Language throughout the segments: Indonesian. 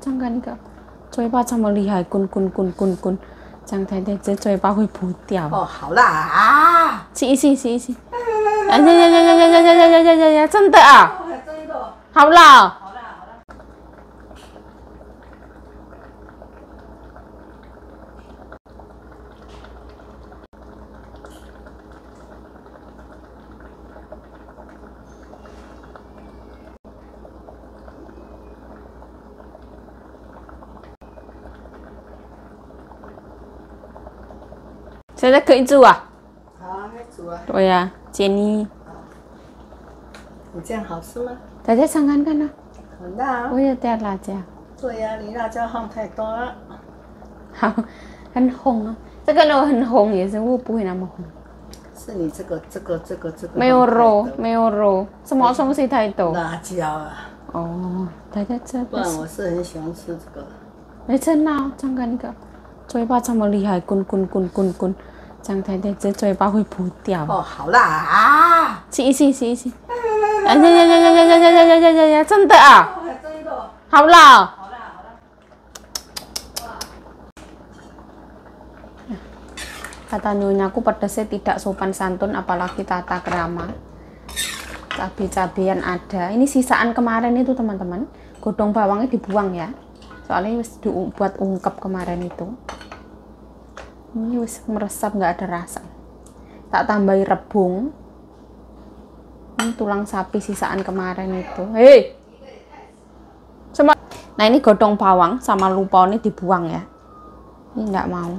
唱歌那个嘴巴这么厉害，滚滚滚滚滚，张太太这嘴巴会扑掉。 哦，好啦啊！ 洗一洗，洗一洗。呀，真的啊！ 真的。 好了。 好啦好啦。 现在可以煮啊？ 好，可以煮啊。 对呀，建议。 你这样好吃吗？ 大家尝看看啊。 很辣。 我有点辣椒。 对呀，你辣椒放太多了。 好，很红啊。这个肉很红，也是我不会那么红。 是你这个。 没有肉，没有肉，什么东西太多？ 辣椒啊。 哦，大家这不然我是很喜欢吃这个。 没真啊，尝看那个，嘴巴这么厉害，滚滚滚滚滚，张太太这嘴巴会扑掉。 哦，好啦啊！ 洗一洗，洗一洗。呀，真的啊！ 真的。 好了。Kata nyonyaku pedasnya tidak sopan santun, apalagi tata krama. Cabai-cabean ada. Ini sisaan kemarin itu teman-teman. Godong bawangnya dibuang ya. Soalnya wis dibuat ungkep kemarin itu. Ini wis meresap nggak ada rasa. Tak tambahi rebung. Ini tulang sapi sisaan kemarin itu. Hei. Nah ini godong bawang sama lupa ini dibuang ya. Ini nggak mau.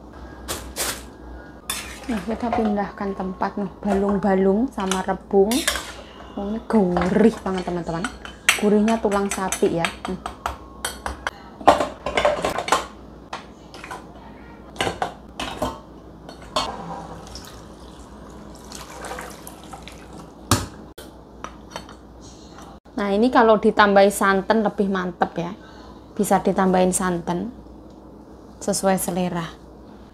Nah, kita pindahkan tempat nih, balung-balung sama rebung. Oh, ini gurih banget teman-teman. Gurihnya tulang sapi ya. Nah, ini kalau ditambahin santan lebih mantep ya. Bisa ditambahin santan sesuai selera.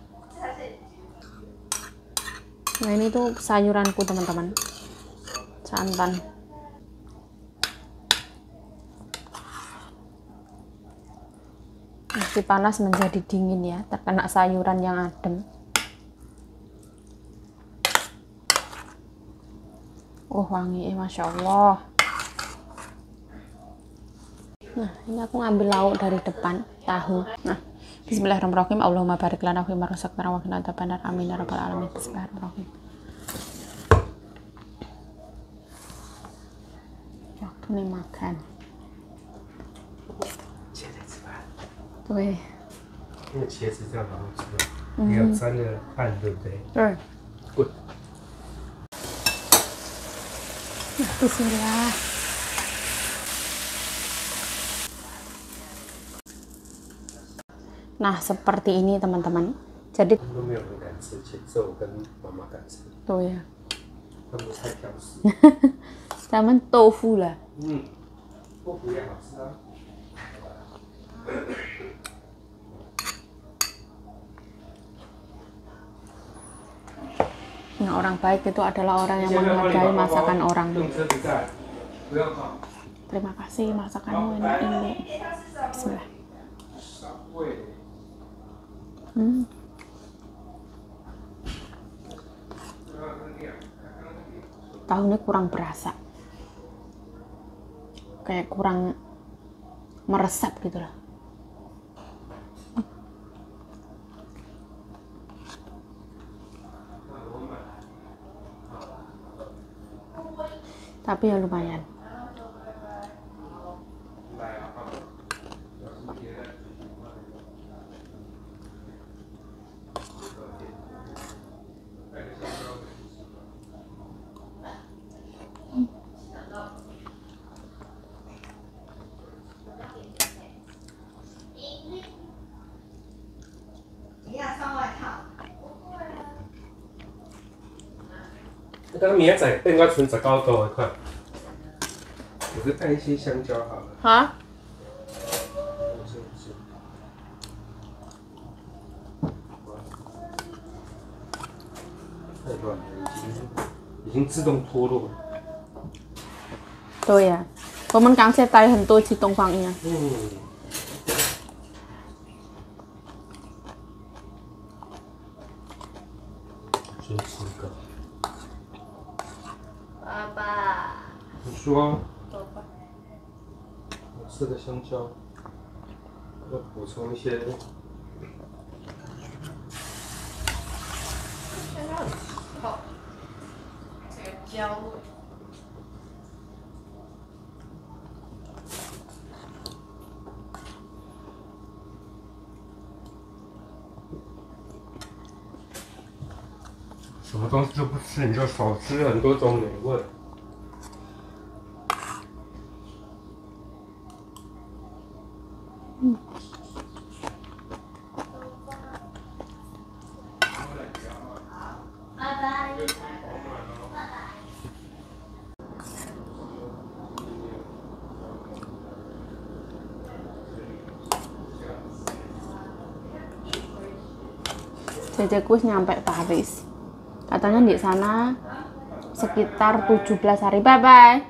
Nah ini tuh sayuranku teman-teman, santan. Masih panas menjadi dingin ya, terkena sayuran yang adem. Oh wangi, Masya Allah. Nah ini aku ngambil lauk dari depan, tahu. Nah Bismillahirrahmanirrahim. Allahumma barik lana fi ma razaqtana wa qina adzabannar. Amin ya rabbal alamin. Bismillahirrahmanirrahim. Waktu nih makan. 现在吃饭。 对。 因为茄子这样好好吃，你要沾着饭，对不对？ 对。 滚。 Bismillah. Nah, seperti ini teman-teman. Jadi 都没有人敢吃，只有我跟妈妈敢吃。 对呀。 他们太挑食。 咱们豆腐了。 豆腐也好吃啊。 Nah, orang baik itu adalah orang yang menghargai masakan orang. Terima kasih, masakanmu enak ini. Bismillah. Tahunya kurang berasa, kayak kurang meresap gitu loh. Tapi ya lumayan. 刚刚明仔载应该存19块，我就带一些香蕉好了。 啊？ 太乱了，已经自动脱落了。 对呀，我们刚才带很多去东方一样。 先吃一个。 爸爸， 你说， 爸爸， 我吃个香蕉，要补充一些。 香蕉很臭，这个焦味。 什么东西都不吃，你就少吃很多种美味。 拜拜。 Jajaku wis nyampe Paris. Katanya di sana sekitar 17 hari. Bye bye.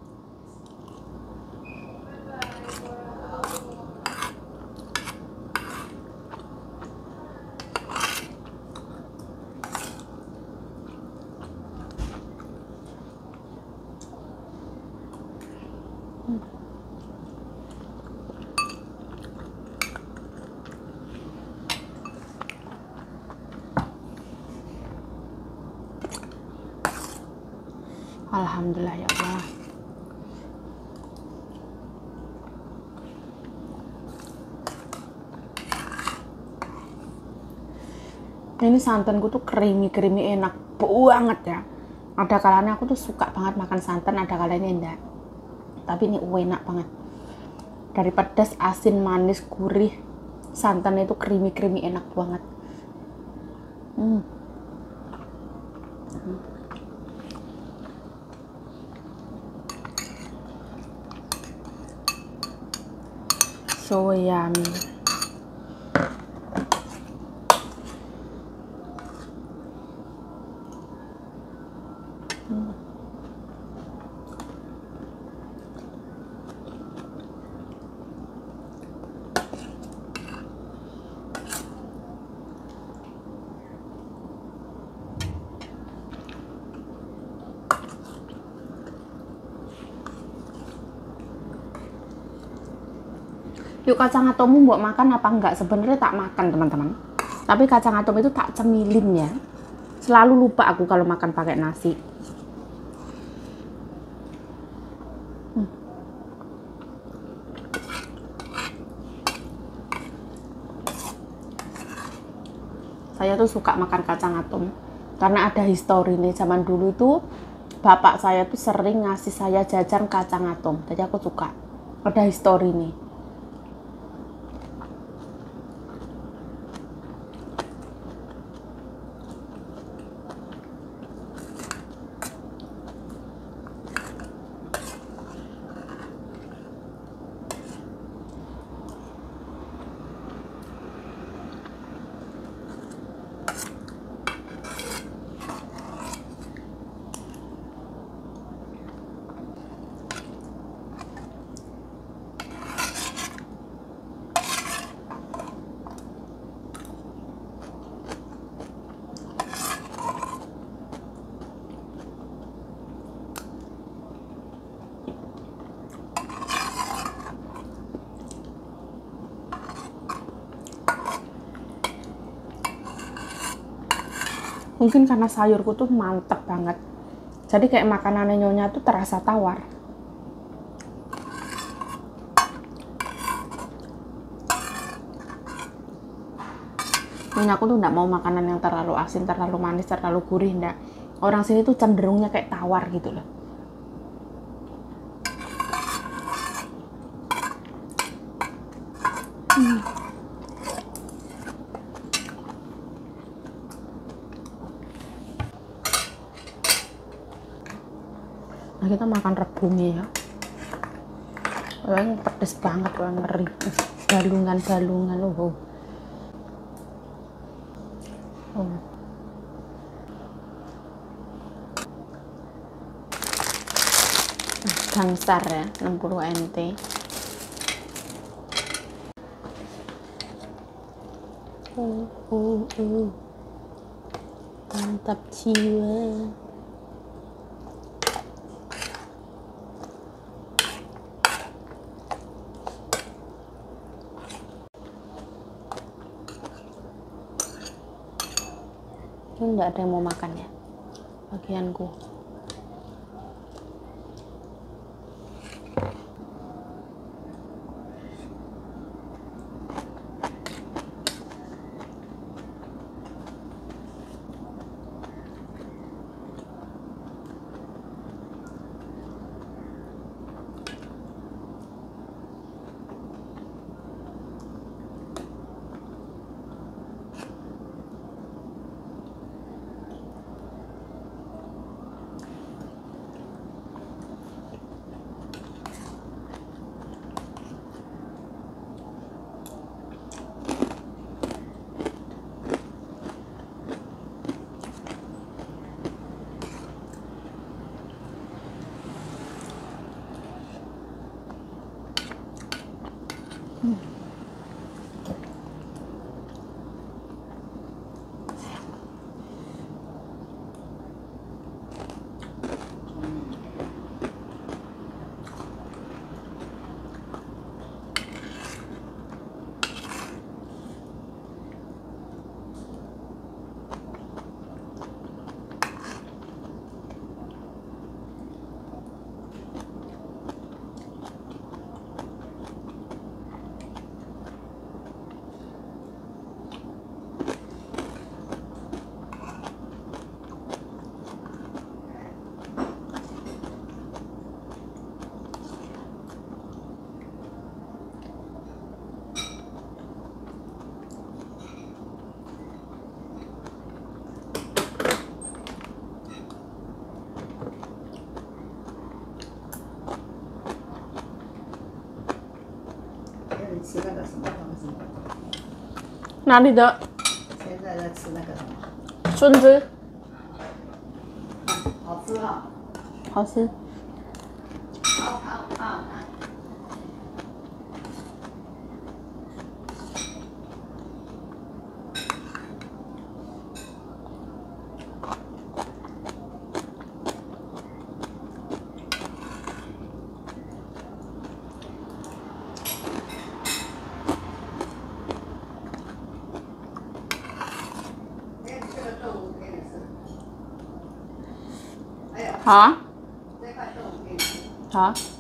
Alhamdulillah ya Allah. Ini santanku tuh creamy enak banget ya. Ada kalanya aku tuh suka banget makan santan, ada kalanya enggak. Tapi ini enak banget. Dari pedas, asin, manis, gurih, santan itu creamy enak banget. So yummy. Yuk, kacang atommu buat makan apa enggak? Sebenarnya tak makan teman-teman, tapi kacang atom itu tak cemilin ya. Selalu lupa aku kalau makan pakai nasi. Saya tuh suka makan kacang atom karena ada histori nih. Zaman dulu tuh bapak saya tuh sering ngasih saya jajan kacang atom, jadi aku suka. Ada histori nih. Mungkin karena sayurku tuh mantep banget, jadi kayak makanannya nyonya tuh terasa tawar. Nyonya aku tuh nggak mau makanan yang terlalu asin, terlalu manis, terlalu gurih, nggak. Orang sini tuh cenderungnya kayak tawar gitu loh. Nah, kita makan rebungnya ya. Yang pedes banget, ngeri. Balungan. Gangstar ya, 60 NT. Mantap jiwa. Ini nggak ada yang mau makan ya bagianku.哪里的？ 现在在吃那个什么， 孙子， 好吃哈、 好吃。 好好好。这个豆腐给你吃。哎呀， 好啊， 这块豆腐给你吃。 好啊。